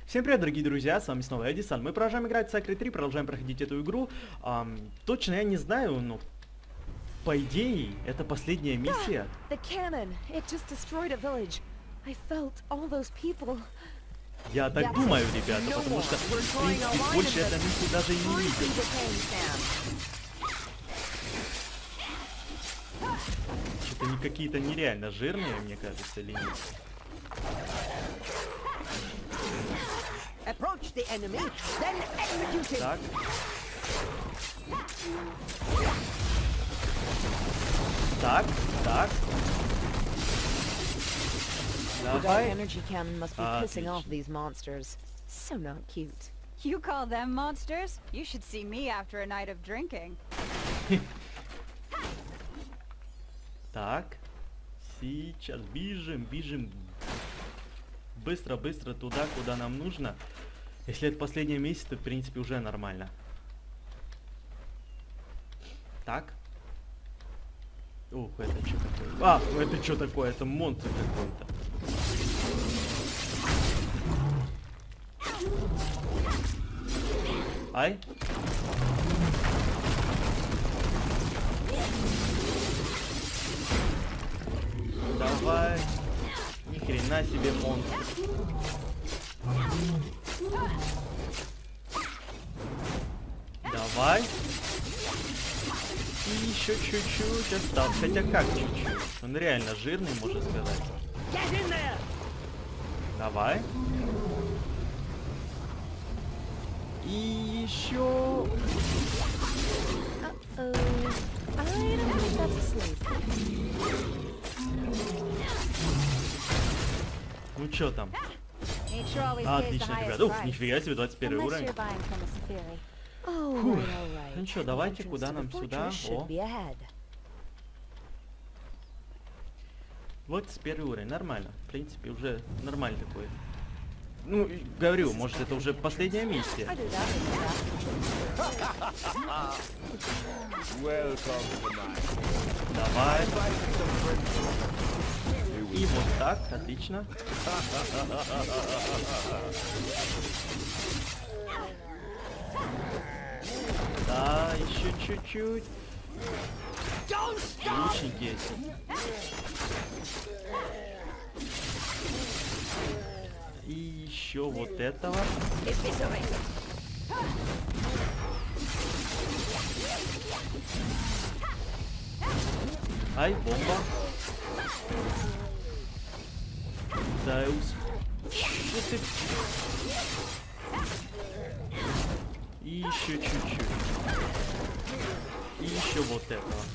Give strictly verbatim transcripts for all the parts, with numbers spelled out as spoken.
Всем привет, дорогие друзья, с вами снова Эдисон. Мы продолжаем играть в Sacred три, продолжаем проходить эту игру. Ам, точно я не знаю, но по идее это последняя миссия. The cannon. It just destroyed a village. I felt all those people. Я так думаю, ребята, потому что, в принципе, больше этой миссии даже и не видел. Что-то они какие-то нереально жирные, мне кажется, или нет. Approach the enemy, then execute him. Так. Так, так. The dark Давай. energy cannon must be Ah, pissing off отлично. these monsters. So not cute. You call them monsters? You should see me after a night of drinking. Так. Сейчас бежим, бежим. Быстро, быстро туда, куда нам нужно. Если это последний месяц, то в принципе уже нормально. Так. Ух, это что такое? А, это что такое? Это монстр какой-то. Ай. Давай. Ни хрена себе монстр. Давай. И еще чуть-чуть осталось. Хотя как чуть-чуть? Он реально жирный, можно сказать. Давай. И еще. Uh-oh. I don't think that's asleep. Ну чё там? Nature always А, pays the отлично, highest ребят. Ух, price. нифига себе, двадцать первый Unless уровень. you're buying from a Safari. Oh, Фух. right, all right. Ну чё, The давайте, entrance куда to the нам сюда? fortress should О. be ahead. двадцать первый уровень, нормально. В принципе, уже нормально такой. Ну, и говорю, может это уже последняя миссия. I do that, I do that. Welcome to the night. Давай. И вот так, отлично. Да, еще чуть-чуть. Лучники эти. И еще вот этого. Ай, бомба. Зайус. Что ты? И еще чуть-чуть. И еще вот этого.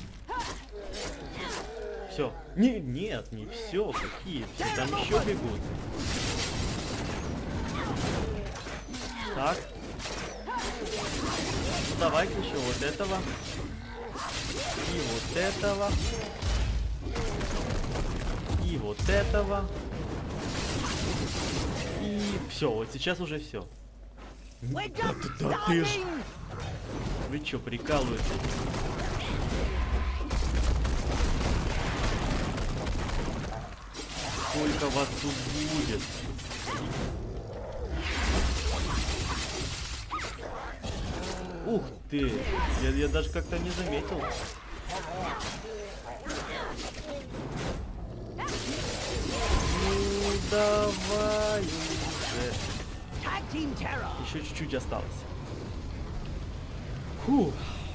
Все. Не, нет, не все. Какие? Все там еще бегут. Так. Давайте еще вот этого. И вот этого. И вот этого. И все, вот сейчас уже все. Да, да, да ты ж. Вы чё, прикалываетесь? Сколько вас тут будет? Ух ты! Я, я даже как-то не заметил. Ну давай уже. Tag Team Terror. Еще чуть-чуть осталось. Фу.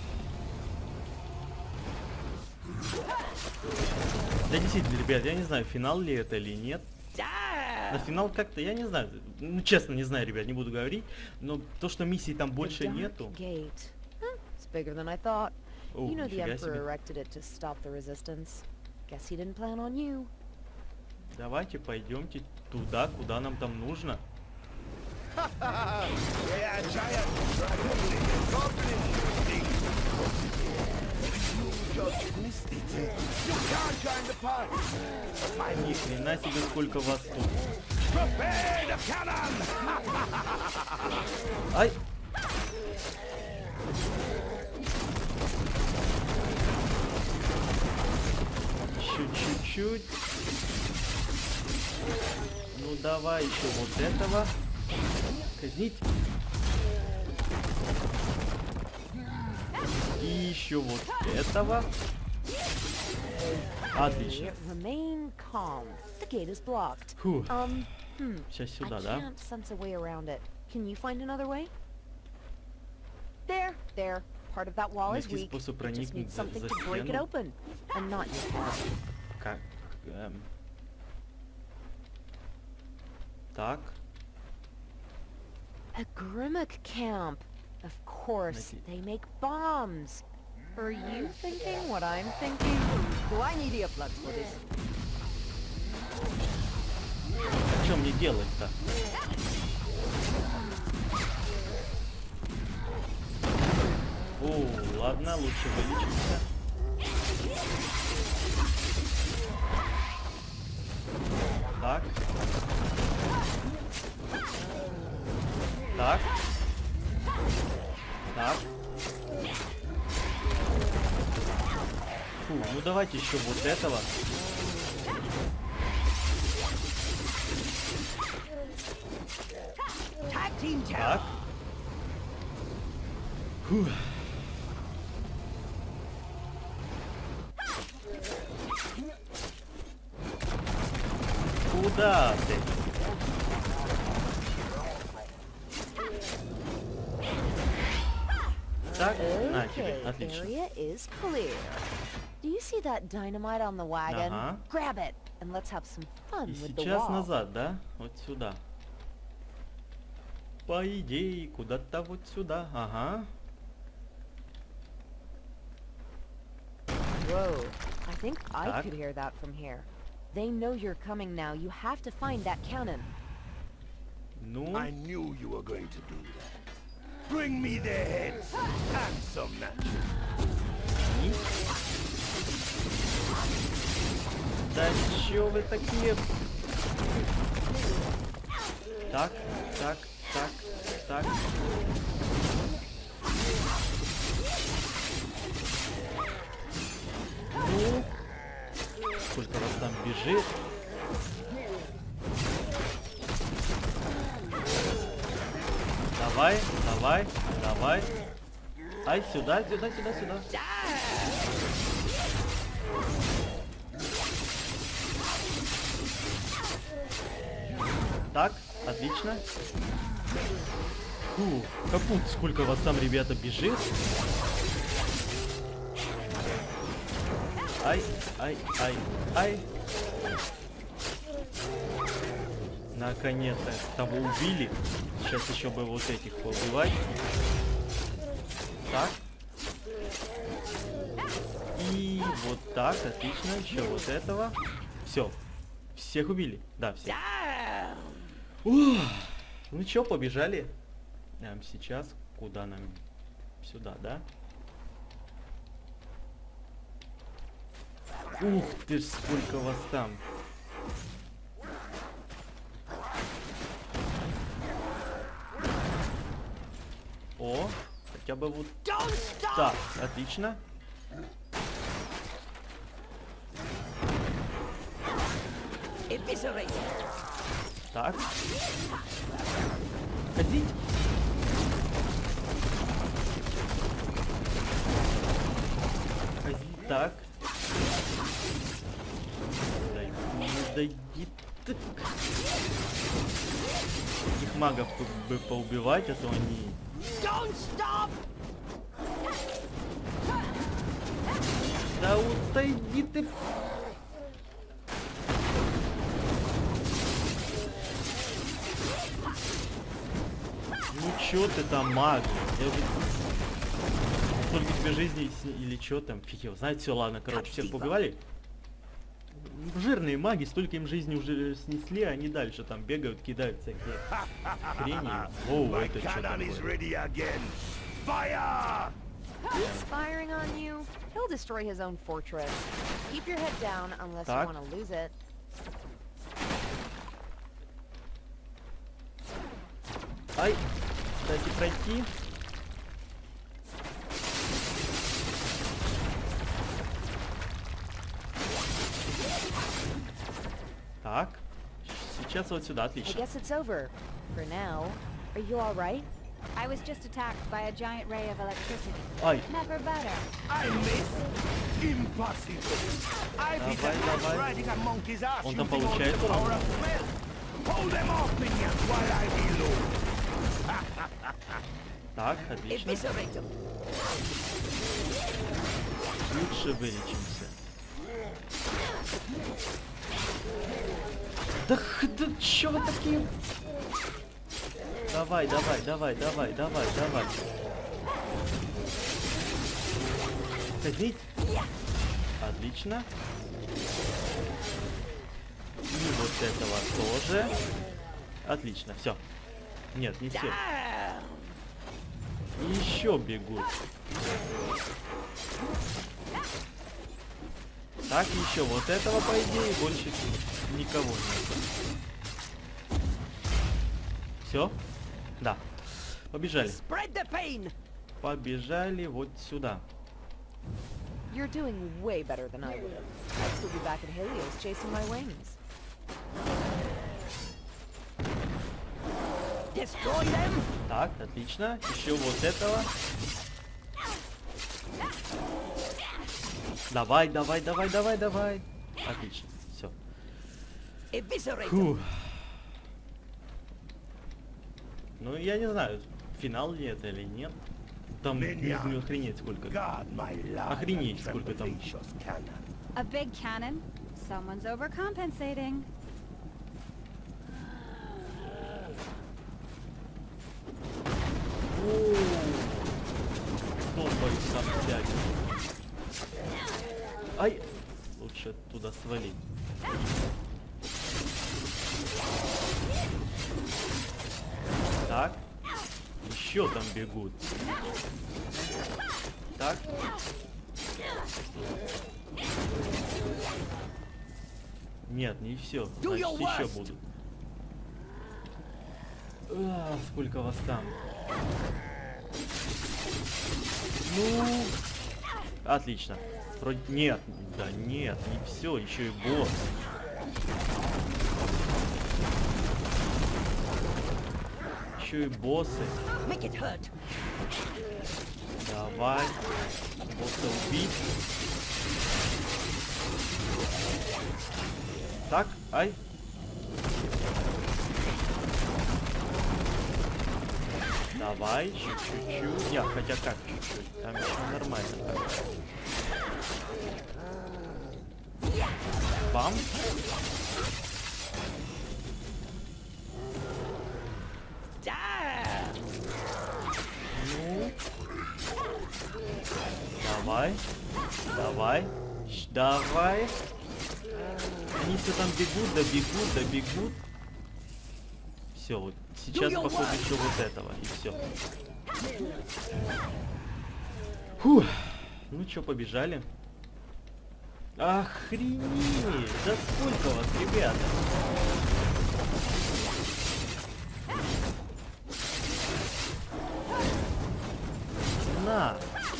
Да действительно, ребят, я не знаю, финал ли это или нет. На финал как-то, я не знаю, ну честно не знаю, ребят, не буду говорить, но то, что миссий там больше The dark нету. gate. Huh, it's bigger than I thought. О, You know the нифига Emperor себе. erected it to stop the resistance. Guess he didn't plan on you. Давайте пойдемте туда, куда нам там нужно. Yeah, giant. You just missed it. You can't join the party. Ни хрена себе, сколько вас тут. Prepare the cannon. Ай! Еще чуть-чуть. Ну давай еще вот этого. казнить. И еще вот этого. Отлично. Remain calm. The gate is blocked. Фу. Um, hmm. Сейчас I сюда, да? can't sense a way around it. Can you find another way? There, there. Part of that wall is Найти weak. способ It just проникнуть needs за, something за to break it стену. open. And not your fault. Как? Эм. Так. A Grimmack camp. Of course, Найти. they make bombs. Are you thinking what I'm thinking? Do I need earplugs for this? А что мне делать-то? О, ладно, лучше вылечимся. Так. Так. Так. Фу, ну давайте еще вот этого. Tag Team Terror. Так. Фу. Куда ты? Так, на тебе, Okay, отлично. area is clear. Do you see that dynamite on the wagon? Ага. Grab it, and let's have some fun И with the сейчас wall. назад, да? Вот сюда. По идее, куда-то вот сюда. Ага. Whoa, I think I Так. could hear that from here. They know you're coming now. You have to find that cannon. Ну, I knew you were going to do that. Bring me their heads and some natural. и... Да чё вы такие? Так, так, так, так. Ну, сколько вас там бежит? Давай, давай, давай. Ай, сюда, сюда, сюда, сюда. Так, отлично. Фу, капут, сколько вас там, ребята, бежит. Ай, ай, ай, ай. Наконец-то того убили. Сейчас еще бы вот этих поубивать. Так. И вот так, отлично. Еще вот этого. Все. Всех убили? Да, всех. Ух. Ну чё, побежали. Эм, сейчас куда нам? Сюда, да? Ух ты ж, сколько вас там. О, хотя бы вот Don't stop! так, отлично. Eviscerate! Так. Ходить. Ходить, так. Дай, ну дай, ты. Этих магов бы поубивать, а то они... Don't stop! Да отойди ты. Ну чё ты там, маг? Я уже... Сколько тебе жизни с- или чё там? Фиг его знает, все, ладно, короче, всех поубивали. Жирные маги, столько им жизни уже снесли, а они дальше там бегают, кидают всякие хрени. Оу, My это что cannon is такое? ready again. Fire! He's firing on you. He'll destroy his own fortress. Keep your head down unless Так. you want to lose it. Ай, дайте пройти. Так, сейчас вот сюда, I отлично. guess it's over. For now. Are you all right? I was just attacked by a giant ray of electricity. Ай, Never better. I miss. Impossible. I've hit Давай, a давай. riding a monkey's ass Он там using all the получает power урон? of smell. Hold them off, minions, while I reload. так, отлично. Eviscerate them. Лучше вылечимся. Да, х- да чё вы такие? Давай, давай, давай, давай, давай, давай. Ходить. Отлично. И вот этого тоже. Отлично, все. Нет, не все. Еще бегут. Так, еще вот этого, по идее, больше никого нет. Все? Да. Побежали. Spread the pain. Побежали вот сюда. You're doing way better than I would have. I'd still be back at Helios chasing my wings. Destroy them. Так, отлично. Еще вот этого. Давай, давай, давай, давай, давай. Отлично. Все. Eviscerate them. Фух. Ну, я не знаю, финал ли это или нет. Там Меня. нужно охренеть сколько. God, my lord. Охренеть, сколько там. Trepidatious cannon. A big cannon? Someone's overcompensating. Бомбой сам тягивает. Ай! Лучше туда свалить. Так. Еще там бегут. Так. Нет, не все. Do Значит, your еще worst. будут. А, сколько вас там? Ну, отлично. Вроде нет, да нет, не все, еще и босс. Еще и боссы. Make it hurt. Давай. Босса убить. Так, ай. Давай, еще чуть-чуть. Я, хотя как чуть-чуть. Там еще нормально так. Бам. Damn. Ну. Давай. Давай. Щ, Давай. Они все там бегут, да бегут, да бегут. Все, вот сейчас your походу worst. еще вот этого и все. Фух. Ну что, побежали? Охренеть! Да сколько вас, ребята? На!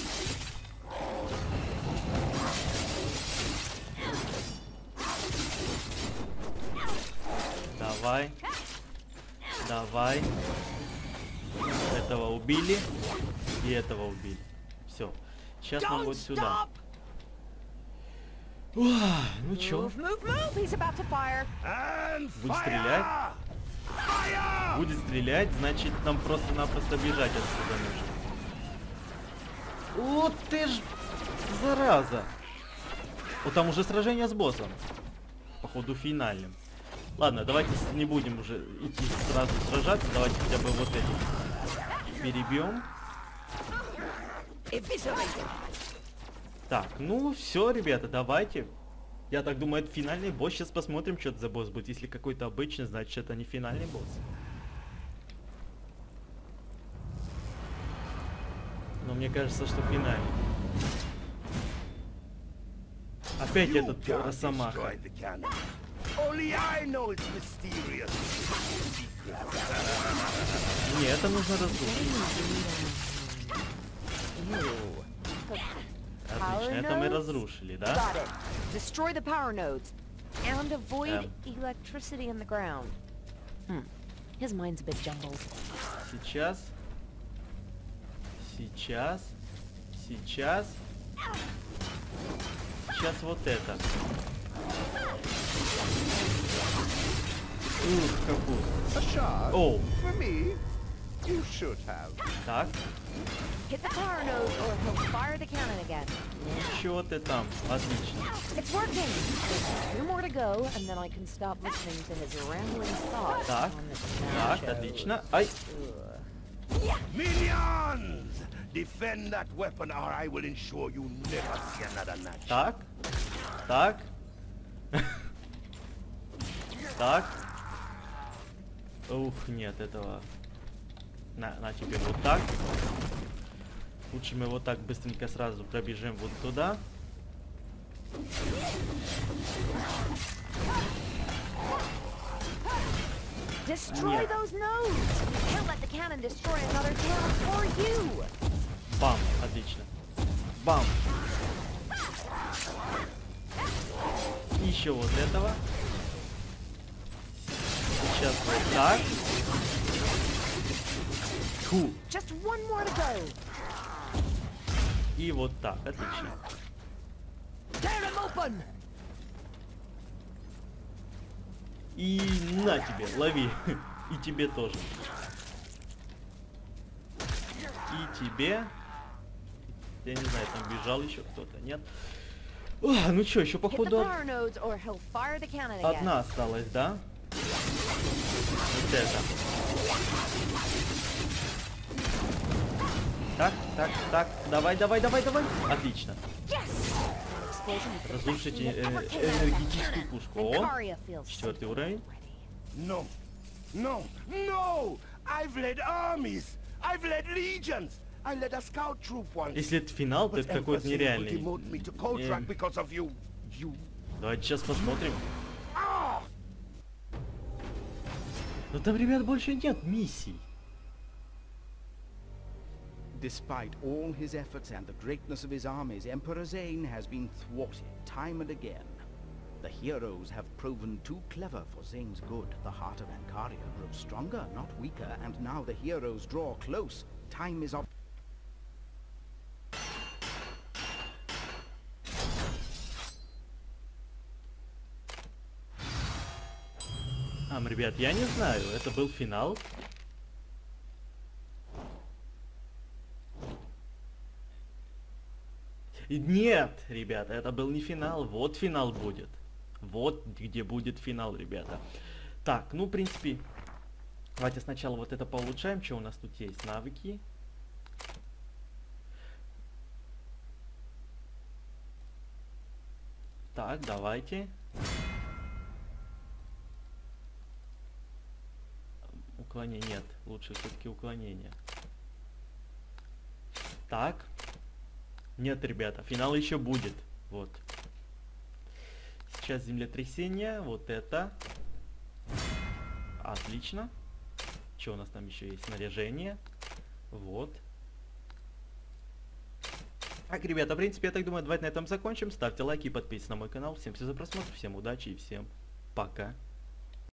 Давай. Давай. Этого убили. И этого убили. Все. Сейчас нам Don't вот сюда. stop. Уah, ну чё? Move, move, move! He's about to fire. And Будет fire! стрелять? Fire! Будет стрелять, значит нам просто-напросто бежать отсюда нужно. Вот ты ж, зараза. Вот там уже сражение с боссом. Походу финальным. Ладно, давайте с- не будем уже идти сразу сражаться. Давайте хотя бы вот эти перебьем. Eviscerate them. Так, ну все, ребята, давайте. Я так думаю, это финальный босс. Сейчас посмотрим, что это за босс будет. Если какой-то обычный, значит это не финальный босс. Но мне кажется, что финальный. Опять You этот can't Росомаха. destroy the cannon. Only I know it's mysterious. Не, это нужно разрушить. Отлично, это мы разрушили, да? Got it. Destroy the power nodes. And avoid Um. electricity in the ground. Hmm. His mind's a bit jumbled. Сейчас. Сейчас. Сейчас. Сейчас вот это. Ух, какой. A shard? Оу. For me? You should have. Так. Hit the power node or he'll fire the cannon again. Чё ты там? Отлично. It's working! There's two more to go, and then I can stop listening to his rambling thoughts Так. on this Так, show. отлично. Ай. Minions! Defend that weapon or I will ensure you never see another match. Так. Так. Так. Ух, нет, этого... На, на тебе вот так. Лучше мы вот так быстренько сразу пробежим вот туда. Destroy Нет. those nodes! He'll let the cannon destroy another town for you! Бам, отлично. Бам. Еще вот этого. Сейчас вот так. Фу. Just one more to go! И вот так, отлично. Tear him open! И на тебе, лови. И тебе тоже. И тебе. Я не знаю, там бежал еще кто-то, нет? О, ну что, еще Hit the походу power nodes or he'll fire the cannon again. одна осталась, да? Вот это. Так, так, так. Давай, давай, давай, давай. Отлично. Yes! That explosion is the best Разрушите thing that э, ever came out of that энергетическую cannon. пушку. And О, Karia feels четвертый safe уровень. already. No. No. No! I've led armies. I've led legions. I led a scout troop once. Если это финал, то But это какой-то Emperor Zane will нереальный. demote me to Koltrak Эм. because of you. You. Давайте сейчас посмотрим. Ah! Но там, ребят, больше нет миссий. Despite all his efforts and the greatness of his armies, Emperor Zane has been thwarted time and again. The heroes have proven too clever for Zane's good. The heart of Ankaria grows stronger, not weaker, and now the heroes draw close. Time is up. А, ребят, я не знаю, это был финал. И нет, ребята, это был не финал. Вот финал будет. Вот где будет финал, ребята. Так, ну, в принципе, давайте сначала вот это поулучшаем. Что у нас тут есть? Навыки. Так, давайте. Уклонение нет. Лучше все-таки уклонение. Так. Нет, ребята, финал еще будет. Вот. Сейчас землетрясение. Вот это. Отлично. Что у нас там еще есть? Снаряжение. Вот. Так, ребята, в принципе, я так думаю, давайте на этом закончим. Ставьте лайки и подписывайтесь на мой канал. Всем спасибо за просмотр, всем удачи и всем пока.